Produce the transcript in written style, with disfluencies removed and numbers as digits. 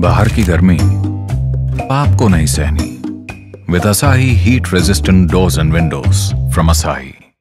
बाहर की गर्मी पाप को नहीं Sahni. With Asahi heat resistant doors and windows from Asahi.